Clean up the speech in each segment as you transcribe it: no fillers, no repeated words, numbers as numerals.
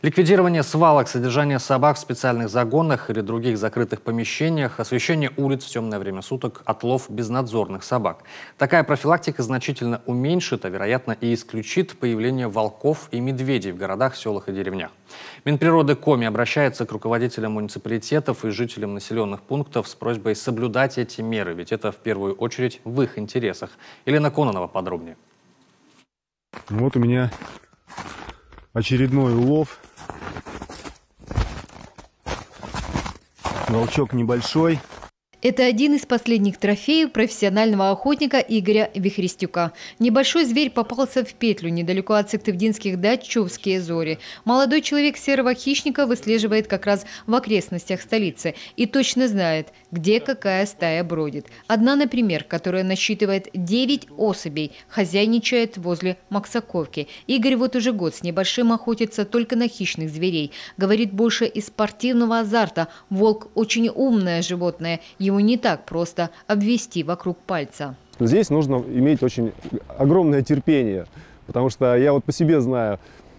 Ликвидирование свалок, содержание собак в специальных загонах или других закрытых помещениях, освещение улиц в темное время суток, отлов безнадзорных собак. Такая профилактика значительно уменьшит, а вероятно и исключит появление волков и медведей в городах, селах и деревнях. Минприроды Коми обращается к руководителям муниципалитетов и жителям населенных пунктов с просьбой соблюдать эти меры, ведь это в первую очередь в их интересах. Елена Кононова подробнее. Вот у меня очередной улов. Волчок небольшой. Это один из последних трофеев профессионального охотника Игоря Вихрестюка. Небольшой зверь попался в петлю недалеко от сыктывдинских дач Чувские Зори. Молодой человек серого хищника выслеживает как раз в окрестностях столицы и точно знает, где какая стая бродит. Одна, например, которая насчитывает 9 особей, хозяйничает возле Максаковки. Игорь вот уже год с небольшим охотится только на хищных зверей. Говорит, больше из спортивного азарта. Волк очень умное животное. Его не так просто обвести вокруг пальца. Здесь нужно иметь очень огромное терпение, потому что я вот по себе знаю,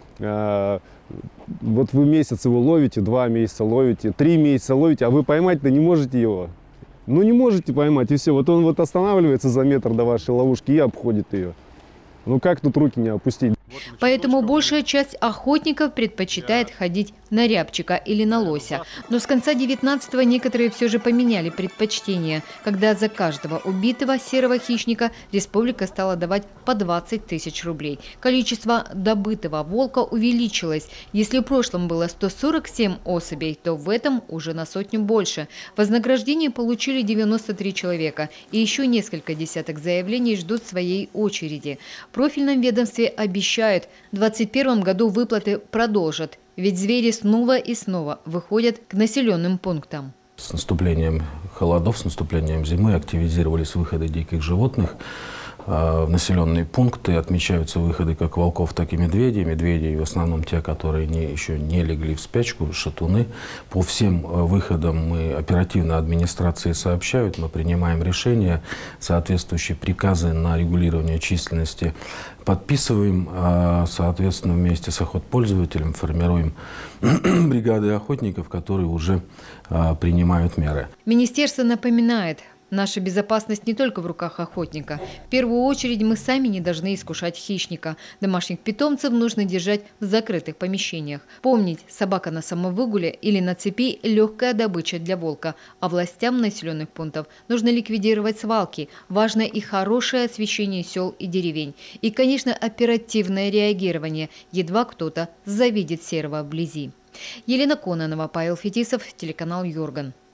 вот вы месяц его ловите, 2 месяца ловите, 3 месяца ловите, а вы поймать-то не можете его. Ну не можете поймать, и все. Вот он вот останавливается за метр до вашей ловушки и обходит ее. Ну как тут руки не опустить? Поэтому большая часть охотников предпочитает ходить на рябчика или на лося. Но с конца 19-го некоторые все же поменяли предпочтение, когда за каждого убитого серого хищника республика стала давать по 20 тысяч рублей. Количество добытого волка увеличилось. Если в прошлом было 147 особей, то в этом уже на 100 больше. Вознаграждение получили 93 человека. И еще несколько десяток заявлений ждут своей очереди. В профильном ведомстве обещают, в 2021 году выплаты продолжат, ведь звери снова и снова выходят к населенным пунктам. С наступлением холодов, с наступлением зимы активизировались выходы диких животных в населенные пункты. Отмечаются выходы как волков, так и медведей. Медведи в основном те, которые еще не легли в спячку, шатуны. По всем выходам мы оперативно администрации сообщают, мы принимаем решения, соответствующие приказы на регулирование численности подписываем, соответственно, вместе с охотпользователем формируем бригады охотников, которые уже принимают меры. Министерство напоминает, наша безопасность не только в руках охотника. В первую очередь мы сами не должны искушать хищника. Домашних питомцев нужно держать в закрытых помещениях. Помнить, собака на самовыгуле или на цепи – легкая добыча для волка. А властям населенных пунктов нужно ликвидировать свалки. Важно и хорошее освещение сел и деревень. И, конечно, оперативное реагирование, едва кто-то завидит серого вблизи. Елена Кононова, Павел Фетисов, телеканал Юрган.